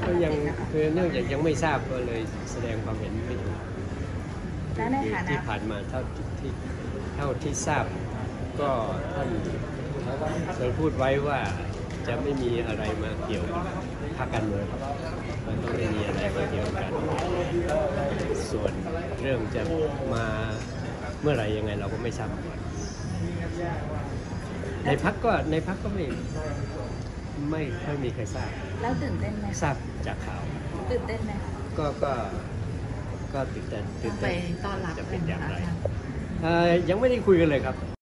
ก็ยังคือเนื่องจากยังไม่ทราบก็เลยแสดงความเห็นไม่ถูกและในฐานะที่ผ่านมาเท่าที่ทราบก็ท่านเคยพูดไว้ว่าจะไม่มีอะไรมาเกี่ยวกับพรรคการเมืองมันต้องไม่มีอะไรมาเกี่ยวกันส่วนเรื่องจะมาเมื่อไหร่ยังไงเราก็ไม่ทราบในพรรคก็ไม่ค่อยมีใครทราบแล้วตื่นเต้นไหมทราบจากข่าวตื่นเต้นไหมก็ตื่นเต้นไปต้อนรับจะเป็นอย่างไรยังไม่ได้คุยกันเลยครับ